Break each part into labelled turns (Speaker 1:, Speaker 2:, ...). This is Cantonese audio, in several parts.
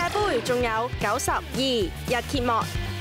Speaker 1: 盃仲有92日揭幕。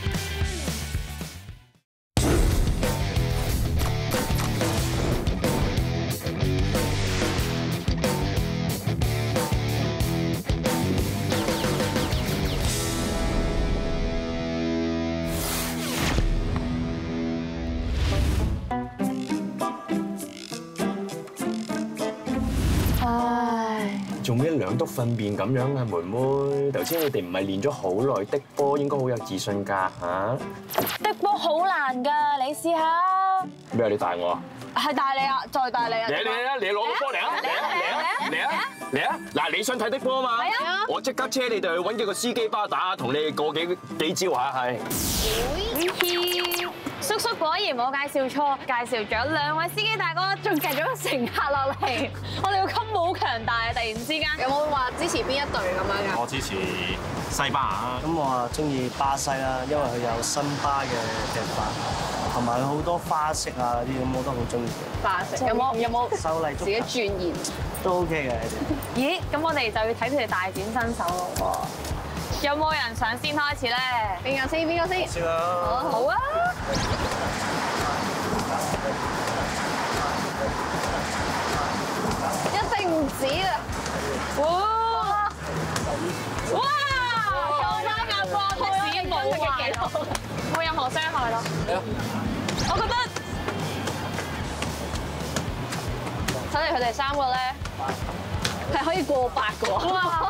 Speaker 2: 做咩兩篤糞便咁樣啊，妹妹？頭先你哋唔係練咗好耐的波，應該好有自信㗎嚇。
Speaker 3: 的波好難㗎，你試下。
Speaker 2: 咩啊？你帶我啊？
Speaker 3: 係帶你啊，再帶你啊！
Speaker 2: 你攞個波嚟啊！嚟啊！嗱，你想睇的波嘛？係啊！我即刻車你哋去揾幾個司機巴打，同你哋過幾招嚇係。
Speaker 3: 叔叔果然冇介紹錯，介紹咗2位司機大哥，仲夾咗個乘客落嚟。我哋個 combo 好強大啊！突然之間，
Speaker 4: 有冇話支持邊一隊咁樣㗎？
Speaker 5: 我支持西班牙。
Speaker 6: 咁我啊中意巴西啦，因為佢有新巴嘅踢法，同埋佢好多花式啊嗰啲咁，我都好中意。
Speaker 4: 花式有冇
Speaker 6: 秀麗足
Speaker 4: 自己鑽研？
Speaker 6: 都 OK 嘅。
Speaker 3: 咦？咁我哋就要睇佢哋大展身手咯。有冇人想先開始咧？
Speaker 4: 邊個先？邊個先？
Speaker 6: 先啦。
Speaker 3: 好啊！
Speaker 4: 一定唔止啊！
Speaker 3: 哇！救翻眼光，的士冇壞咯，冇任何傷害咯。我覺得
Speaker 4: 睇嚟佢哋3個咧係可以過百嘅喎。哇！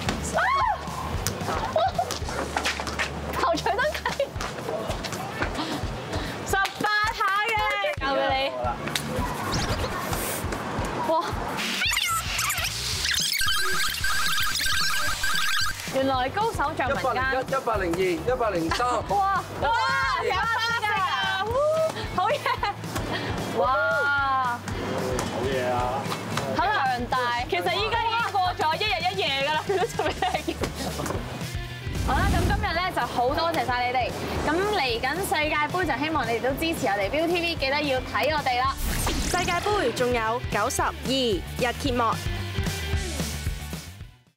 Speaker 4: 頭錘都計
Speaker 3: 18下嘅，交俾你。哇！原來高手在民間。
Speaker 7: 102、103。
Speaker 3: 哇！有花式啊！好嘢！哇！
Speaker 6: 好嘢啊！
Speaker 3: 好強大。其實依家已經過咗1日1夜㗎啦，佢都仲未嚟。好啦，咁今日咧就好多謝晒你哋。咁嚟緊世界盃就希望你哋都支持我哋 ViuTV，記得要睇我哋啦。
Speaker 1: 世界盃仲有92日揭幕。